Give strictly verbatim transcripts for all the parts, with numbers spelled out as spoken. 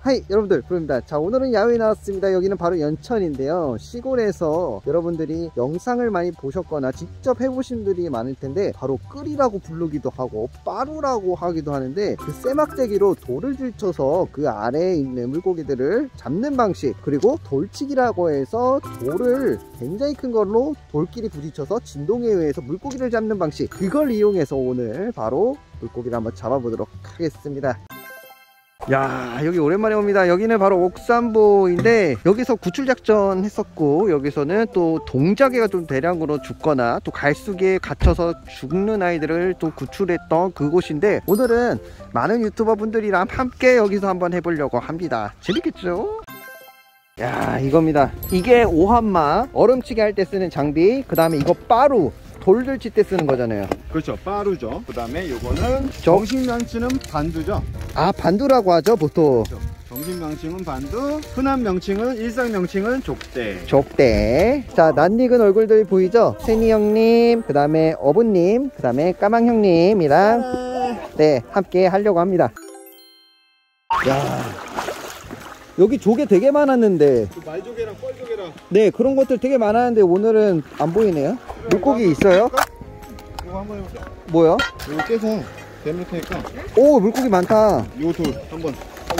하이 여러분들, 부릅니다. 자, 오늘은 야외에 나왔습니다. 여기는 바로 연천인데요. 시골에서 여러분들이 영상을 많이 보셨거나 직접 해보신 분들이 많을 텐데, 바로 끓이라고 부르기도 하고 빠루라고 하기도 하는데, 그 쇠막대기로 돌을 들쳐서 그 아래에 있는 물고기들을 잡는 방식, 그리고 돌치기라고 해서 돌을 굉장히 큰 걸로 돌끼리 부딪혀서 진동에 의해서 물고기를 잡는 방식, 그걸 이용해서 오늘 바로 물고기를 한번 잡아보도록 하겠습니다. 야, 여기 오랜만에 옵니다. 여기는 바로 옥산보인데, 여기서 구출작전 했었고, 여기서는 또 동자개가 좀 대량으로 죽거나 또 갈수기에 갇혀서 죽는 아이들을 또 구출했던 그곳인데, 오늘은 많은 유튜버 분들이랑 함께 여기서 한번 해보려고 합니다. 재밌겠죠? 야, 이겁니다. 이게 오한마, 얼음치기 할 때 쓰는 장비, 그 다음에 이거 빠루, 돌들 칠 때 쓰는 거잖아요. 그렇죠, 빠루죠. 그 다음에 요거는 정식명칭은 반두죠. 아, 반두라고 하죠, 보통. 그렇죠. 정식 명칭은 반두, 흔한 명칭은 일상 명칭은 족대. 족대. 자, 낯익은 얼굴들 보이죠? 세니 형님, 그 다음에 어부님, 그 다음에 까망 형님이랑 네, 함께 하려고 합니다. 야, 여기 조개 되게 많았는데, 말조개랑 뻘조개랑 네, 그런 것들 되게 많았는데 오늘은 안 보이네요. 물고기 있어요? 이거 한번 해보자. 뭐야? 이거 깨서 대놓을 테니까. 오, 물고기 많다. 요 돌 한번.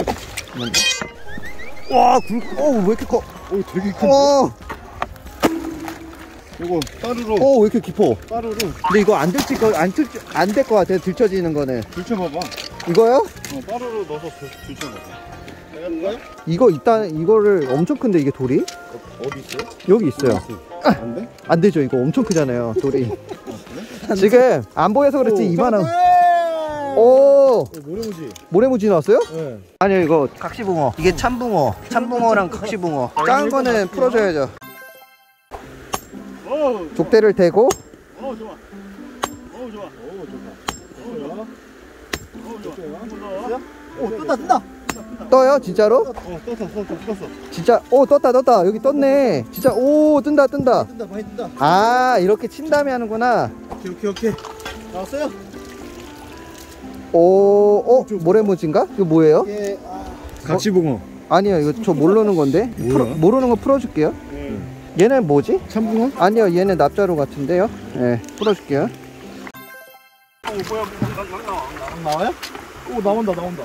와, 굴, 오, 왜 이렇게 커? 오, 되게 큰데? 어, 이거 빠루로. 오, 왜 이렇게 깊어? 빠루로 근데 이거 안 들칠 거, 안 들, 안 될 것 같아요. 들쳐지는 거는. 들쳐봐봐. 이거요? 어, 빠루로 넣어서 들쳐봐봐. 내가 이거 일단 이거를 엄청 큰데, 이게 돌이? 어디 있어요? 여기 있어요. 아, 안 돼? 안 되죠. 이거 엄청 크잖아요, 돌이. 아, 그래? 지금 안 보여서 그렇지. 오, 이만한. 오, 오, 모래무지. 모래무지 나왔어요? 네. 아니요, 이거 각시붕어. 이게 참붕어. 참붕어랑 각시붕어. 작은 거는 풀어줘야죠. 오, 족대를 대고. 오, 좋아. 오, 좋아. 오, 좋다. 오, 좋아. 오, 좋아. 오, 뜬다, 뜬다. 떠요? 진짜로? 어, 떴어, 떴어, 떴어. 진짜. 오, 떴다, 떴다. 여기 떴네. 진짜. 오, 뜬다, 뜬다. 뜬다, 많이 뜬다. 아, 이렇게 친 다음에 하는구나. 오케이, 오케이, 오케이. 나왔어요? 오, 어? 모래무지인가? 이거 뭐예요? 예, 아. 각시붕어. 아니요, 이거 저 모르는 건데. 풀어, 모르는 거 풀어줄게요. 네. 얘는 뭐지? 참붕어? 아니요, 얘는 납자루 같은데요. 네, 풀어줄게요. 오, 뭐야, 뭐, 나, 나, 나, 나와요? 오, 나온다, 나온다.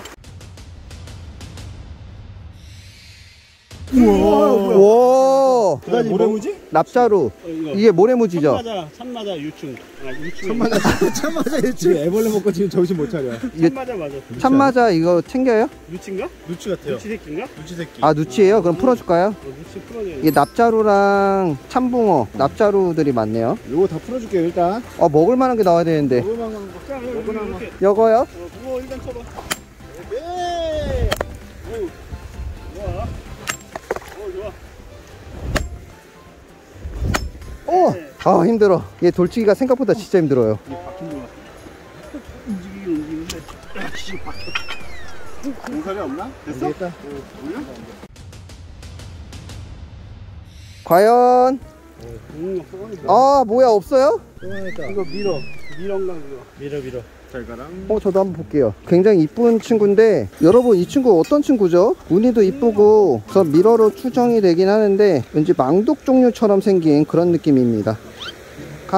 우와, 우와. 그다음에 모래무지? 납자루. 어, 이거. 이게 모래무지죠? 참마자, 참마자 유충. 아, 유충. 참마자, 참마자 일치. 애벌레 먹고 지금 정신 못 차려. 참마자 맞아. 참마자 이거 챙겨요? 유치인가? 누치 같아요. 유치 새끼인가? 누치 새끼. 아, 누치예요? 그럼 풀어줄까요? 어, 유치 풀어줘야 이게 납자루랑 참붕어, 납자루들이 많네요. 요거 다 풀어줄게요, 일단. 아, 먹을 만한 게 나와야 되는데. 먹을만한 거. 자, 이거 이렇게. 이거요? 어, 그거 일단 쳐봐. 예! 오, 좋아. 오, 좋아. 오! 아, 힘들어. 얘 돌치기가 생각보다 진짜 힘들어요. 이게 박힌 거 같아. 움직이긴 움직이는데. 아, 씨, 박혀. 공살이 없나? 됐어? 되겠다. 올려? 과연? 음, 없어. 아, 뭐야, 없어요? 이거 밀어. 밀어인가 그거. 밀어, 밀어. 잘 가랑. 어, 저도 한번 볼게요. 굉장히 이쁜 친구인데, 여러분, 이 친구 어떤 친구죠? 무늬도 이쁘고, 그래서 미러로 추정이 되긴 하는데, 왠지 망독 종류처럼 생긴 그런 느낌입니다. 가.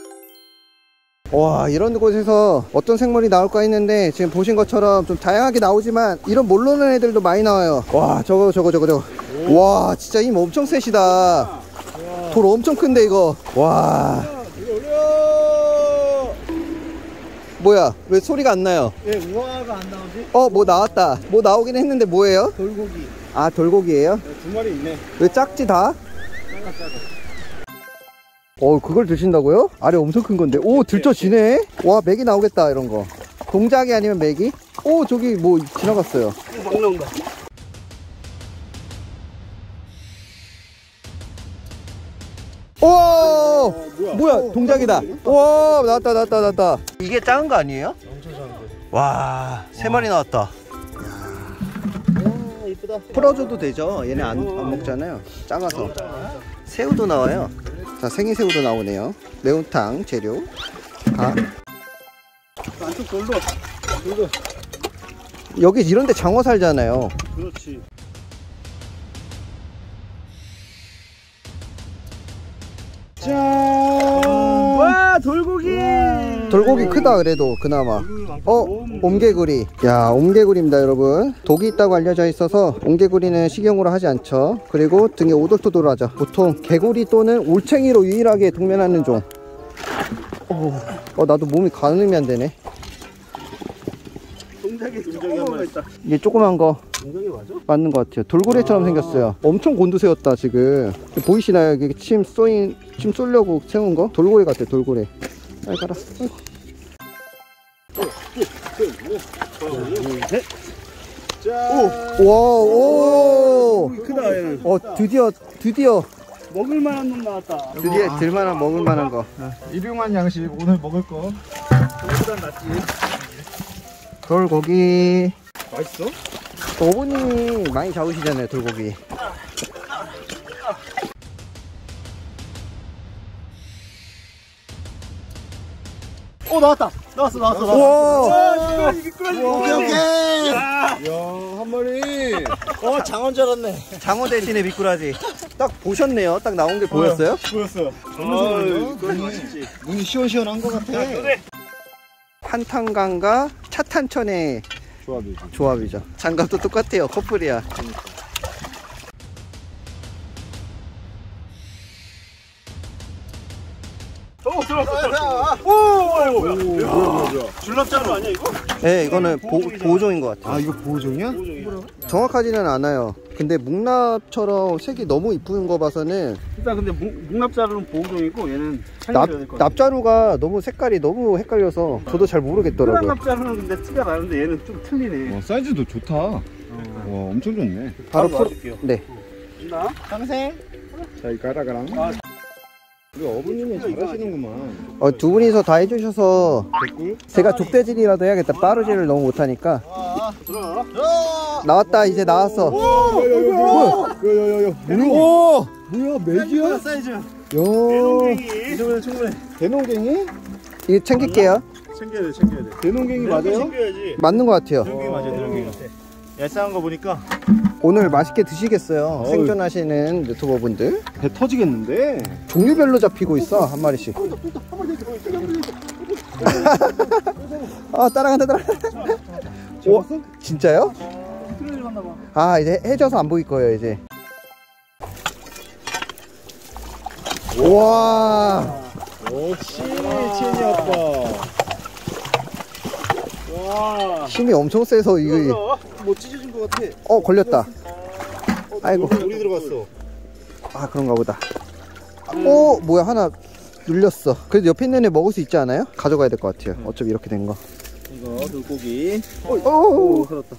와, 이런 곳에서 어떤 생물이 나올까 했는데, 지금 보신 것처럼 좀 다양하게 나오지만, 이런 모르는 애들도 많이 나와요. 와, 저거, 저거, 저거, 저거. 와, 진짜 힘 엄청 세시다. 돌 엄청 큰데, 이거. 와. 뭐야, 왜 소리가 안 나요? 왜 우아가 안 나오지? 어, 뭐 나왔다. 뭐 나오긴 했는데 뭐예요? 돌고기. 아, 돌고기예요? 두 마리 있네. 왜 작지 다? 어, 그걸 드신다고요? 알이 엄청 큰 건데. 오, 들쳐지네. 와, 맥이 나오겠다, 이런 거. 동작이 아니면 맥이? 오, 저기 뭐 지나갔어요. 막 나온다. 오, 어, 뭐야? 뭐야, 어, 동작이다. 와, 나왔다, 나왔다, 나왔다. 이게 작은 거 아니에요? 엄청 작은데. 와, 세 마리 나왔다. 아, 이쁘다. 풀어줘도 되죠? 얘네 안, 안 먹잖아요. 작아서. 새우도 나와요. 자, 생이새우도 나오네요. 매운탕 재료. 가. 안쪽 돌로. 돌로. 여기 이런데 장어 살잖아요. 그렇지. 짠! 와, 돌고기! 돌고기 크다 그래도 그나마. 어? 옴개구리. 야, 옴개구리입니다 여러분. 독이 있다고 알려져 있어서 옴개구리는 식용으로 하지 않죠. 그리고 등에 오돌토돌하죠. 보통 개구리 또는 올챙이로 유일하게 동면하는 종. 어, 어 나도 몸이 가늠이 안 되네. 동작이 조그만 거 있다. 이게 조그만 거 동작이 맞아? 맞는 것 같아요. 돌고래처럼 아. 생겼어요. 엄청 곤두세웠다 지금. 보이시나요? 이게 침 쏘인 침 쏘려고 세운 거? 돌고래 같아 돌고래. 아이 가라. 아이고. 셋. 자. 와, 오. 크다 얘는. 어 드디어 드디어 먹을 만한 놈 나왔다. 드디어 들만한 먹을 만한 거. 일용한 양식 오늘 먹을 거. 저보단 낫지. 돌고기. 맛있어? 어머님이 많이 잡으시잖아요 돌고기. 오 나왔다. 나왔어 나왔어 나왔어. 우와. 미꾸라지 오케이, 오케이. 야. 이야, 한 마리. 어 장어인 줄 알았네. 장어 대신에 미꾸라지. 딱 보셨네요. 딱 나온 게 보였어요? 보였어요. 아, 미꾸라지 맛있지. 눈이 시원시원한 거 같아. 한탄강과 차탄천의 조합이지. 조합이죠. 장갑도 똑같아요. 커플이야. 오 들어왔어. 오. 오, 뭐야, 뭐야, 뭐야. 줄납자루 아니야 이거? 네, 이거는 보, 보호종인 것 같아요. 아, 이거 보호종이야? 정확하지는 않아요. 근데 묵납처럼 색이 너무 이쁜 거 봐서는 일단 근데 묵, 묵납자루는 보호종이고 얘는 납, 살려줘야 될 것 같아. 납자루가 너무 색깔이 너무 헷갈려서 저도 잘 모르겠더라고요. 납자루는 근데 티가 나는데 얘는 좀 틀리네. 와, 사이즈도 좋다. 와, 엄청 좋네. 바로 바로 풀. 놔줄게요. 네. 나? 평생. 자, 이 가라가랑. 아. 우리 어머님이 잘하시는구만. 어, 두 분이서 다 해주셔서 댓글? 제가 족대질이라도 해야겠다. 빠르질을 너무 못하니까. 들어. 나왔다. 이제 나왔어. 뭐야? 야야야야. 오! 뭐야, 메기야? 사이즈. 요. 대농갱이. 이 정도면 충분해. 대농갱이? 이거 챙길게요. 챙겨야 돼, 챙겨야 돼. 대농갱이 맞아요? 챙겨야지. 맞는 것 같아요. 대농갱이 맞아, 대농갱이 같아. 얄쌍한 거 보니까. 오늘 맛있게 드시겠어요. 어이. 생존하시는 유튜버분들. 배 터지겠는데? 종류별로 잡히고 있어. 한 마리씩. 아, 따라간다, 따라간다. 오, 진짜요? 틀어져 갔나 봐. 아, 이제 해져서 안 보일 거예요, 이제. 우와. 역시, 치니 아빠. 와. 힘이 엄청 세서 이거. 뭐 찢어진 거 같아. 어, 걸렸다. 아이고. 물이 들어갔어. 아, 그런가 보다. 오, 뭐야, 하나 눌렸어. 그래도 옆에 있는 애 먹을 수 있지 않아요? 가져가야 될 것 같아요. 어차피 이렇게 된 거. 이거 물고기. 오, 살았다.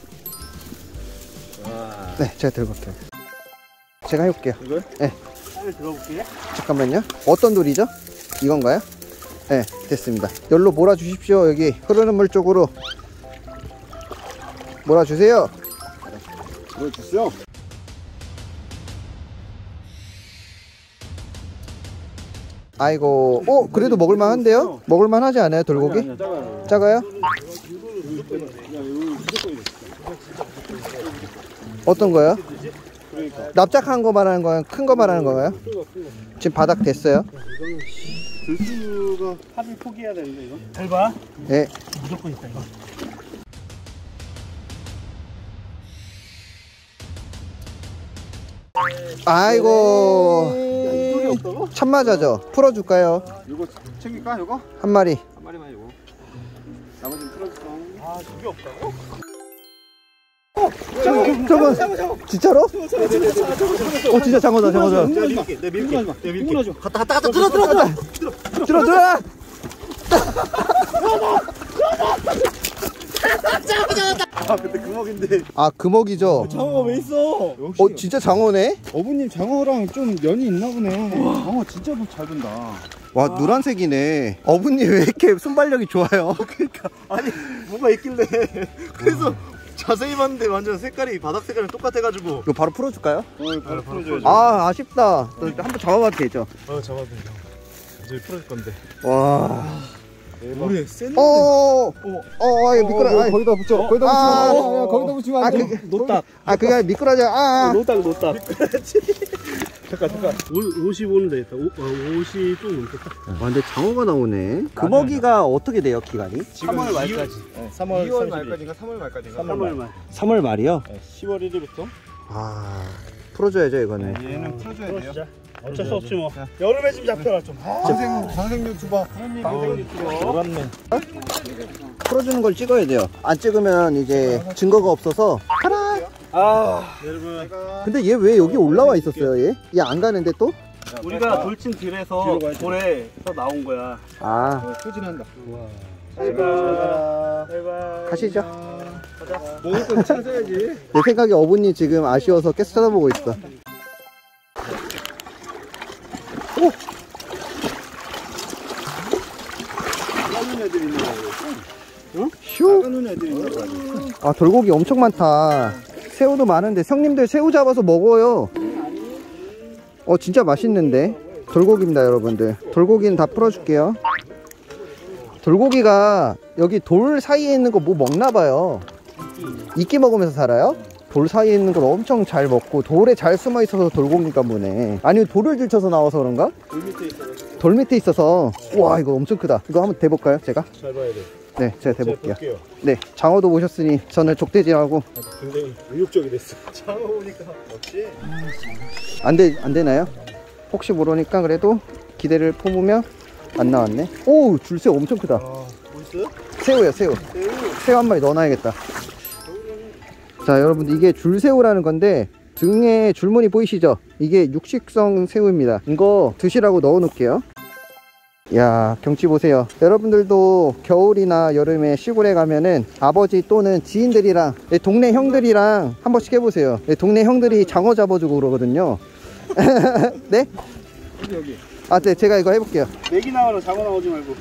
와. 네, 제가 들고 올게요. 제가 해볼게요. 이걸? 네. 빨리 들어볼게. 잠깐만요. 어떤 돌이죠? 이건가요? 네, 됐습니다. 열로 몰아주십시오. 여기 흐르는 물 쪽으로 몰아주세요. 보여주세요. 아이고, 어, 그래도 먹을만 한데요? 먹을만 하지 않아요, 돌고기? 아니야, 작아요. 작아요? 어떤 거요? 납작한 거 말하는 거예요? 큰 거 말하는 거예요? 지금 바닥 됐어요? 들수가 합을 포기해야 되는데 이거. 잘 봐. 네. 무조건 있다 이거. 아이고, 이쪽이 없다고? 참맞아죠? 풀어줄까요? 이거 챙길까, 이거? 한 마리. 한 마리만 이거. 나머지는 틀어줄까? 아 저게 없다고? 저거, 저거, 진짜로? 어, 진짜 장어다, 장어다. 내가 밀게. 내가 밀게. 내가 밀게. 갔다, 갔다, 갔다, 들어, 들어, 들어! 들어, 들어! 아 근데 금옥인데. 아, 금어기죠? 장어가 왜 있어? 역시. 어, 진짜 장어네? 어부님 장어랑 좀 연이 있나 보네. 장어 진짜 잘 본다. 와, 노란색이네. 어부님 왜 이렇게 순발력이 좋아요? 그러니까 아니 뭐가 있길래. 그래서 자세히 봤는데 완전 색깔이 바닥 색깔이 똑같아가지고. 이거 바로 풀어줄까요? 어, 바로 풀어줘야지. 아, 아쉽다. 또 한번 잡아봐도 되죠? 어 잡아도 돼요. 이제 풀어줄 건데. 와, 우리 센데. 어어어 어, 아, 미끄러. 아, 거기다 붙여. 거기다 아, 붙이면 안 돼. 아, 야, 거기다 붙이면 아, 안 돼. 그, 노딱. 아, 그게 미끄러져. 아, 아. 노딱 노딱. 잠깐 잠깐. 오십오는 되겠다. 오, 아, 오십 좀 넘겠다. 와, 근데 장어가 나오네. 금어기가 어떻게 돼요, 기간이? 삼월 말까지. 네, 삼월 이월 말까지인가 삼월 말까지인가. 삼월 말. 삼월 말이요? 네. 시월 일일부터. 아, 풀어줘야죠, 이거는. 얘는 풀어줘야 돼요. 어쩔 수 없지 뭐. 여름에 좀 잡혀라 좀. 방생 방생 유튜버. 놀았네. 풀어주는 걸 찍어야 돼요. 안 찍으면 이제 증거가 없어서. 가라! 아, 여러분. 근데 얘 왜 여기 올라와 있었어요, 얘? 얘 안 가는데 또? 우리가 돌친 들에서 돌에서 나온 거야. 아, 후진한다. 바이바이. 바이바이. 가시죠. 먹을 거 찾아야지. 내 생각에 어부님 지금 아쉬워서 계속 쳐다보고 있어. 오! 나가는 애들 있는 거 응? 휴! 나가는 애들 있는 거 아, 돌고기 엄청 많다. 새우도 많은데, 형님들 새우 잡아서 먹어요. 어, 진짜 맛있는데. 돌고기입니다, 여러분들. 돌고기는 다 풀어줄게요. 돌고기가 여기 돌 사이에 있는 거 뭐 먹나봐요. 이끼 먹으면서 살아요? 돌 사이에 있는 걸 엄청 잘 먹고 돌에 잘 숨어 있어서 돌고기인가 보네. 아니면 돌을 들쳐서 나와서 그런가? 돌 밑에 있어. 돌 밑에 있어서. 와, 이거 엄청 크다. 이거 한번 대볼까요, 제가? 잘 봐야 돼. 네, 제가 대볼게요. 볼게요. 네, 장어도 오셨으니 저는 족대지하고. 굉장히 의욕적이 됐어. 장어 오니까 역시. 안 돼, 안 되나요? 혹시 모르니까 그래도 기대를 품으면 안 나왔네. 오, 줄새우 엄청 크다. 아, 뭐 있어요? 새우요, 새우. 새우. 새우 한 마리 넣어놔야겠다. 자, 여러분들 이게 줄새우라는 건데 등에 줄무늬 보이시죠? 이게 육식성 새우입니다. 이거 드시라고 넣어 놓을게요. 야, 경치 보세요. 여러분들도 겨울이나 여름에 시골에 가면은 아버지 또는 지인들이랑 동네 형들이랑 한 번씩 해보세요. 동네 형들이 장어 잡아주고 그러거든요. 네? 여기 여기. 아, 네, 제가 이거 해볼게요. 맥이 나와라. 장어 나오지 말고.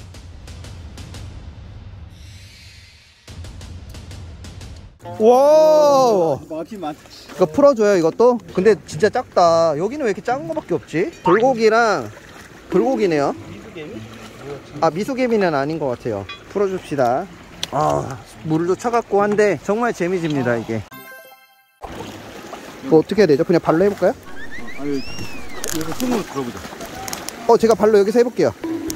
와, 많긴 많. 이거 풀어줘요, 이것도. 근데 진짜 작다. 여기는 왜 이렇게 작은 거밖에 없지? 돌고기랑 돌고기네요. 미수개미? 아, 미소개미는 아닌 것 같아요. 풀어줍시다. 아, 물도 차갑고 한데 정말 재미집니다, 이게. 이거 어떻게 해야 되죠? 그냥 발로 해볼까요? 아니 여기 손으로 들어보자. 어, 제가 발로 여기서 해볼게요.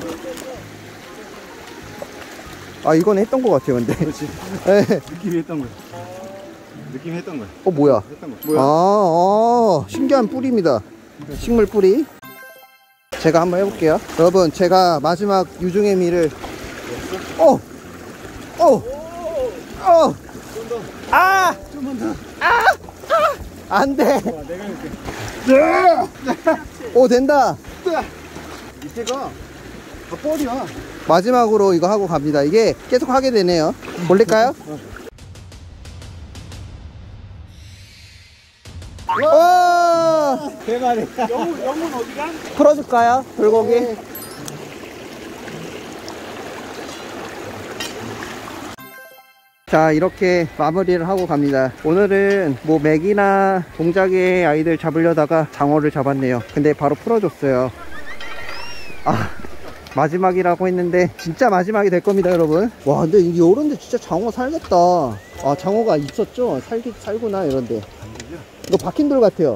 아, 이건 했던 것 같아요, 근데. 그렇지. 네. 느낌이 했던 거야. 느낌이 했던 거야. 어, 뭐야? 했던 거야. 아, 아, 신기한 뿌리입니다. 식물 뿌리. 제가 한번 해볼게요. 여러분, 제가 마지막 유중의 미를. 어! 어! 어! 아! 좀만 더. 아! 아! 안 돼! 와, 내가 이렇게. 오, 된다! 밑에가 다 뻘이야. 마지막으로 이거 하고 갑니다. 이게 계속 하게 되네요. 올릴까요? 와! 대가리. 영문, 영문 어디가? 풀어줄까요? 돌고기? 자, 이렇게 마무리를 하고 갑니다. 오늘은 뭐 맥이나 동작의 아이들 잡으려다가 장어를 잡았네요. 근데 바로 풀어줬어요. 아, 마지막이라고 했는데 진짜 마지막이 될 겁니다, 여러분. 와, 근데 이런데 진짜 장어 살겠다. 아, 장어가 있었죠? 살기, 살구나, 이런데. 이거 박힌 돌 같아요.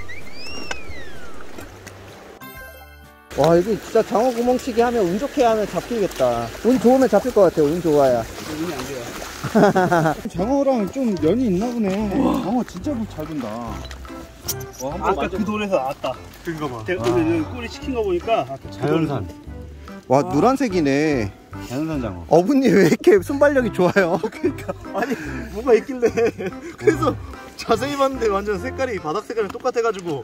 와, 여기 진짜 장어 구멍치기 하면 운 좋게 하면 잡히겠다. 운 좋으면 잡힐 것 같아요. 운 좋아야. 운이 안 돼요. 장어랑 좀 연이 있나 보네. 장어 진짜 잘 본다. 와, 아까 그 돌에서 나왔다. 그런가 봐. 제가 오늘 꼬리 시킨 거 보니까 자연산. 와, 노란색이네. 자연산 장어. 어부님 왜 이렇게 순발력이 좋아요? 아니 뭐가 있길래 그래서 자세히 봤는데 완전 색깔이 바닥 색깔이랑 똑같아가지고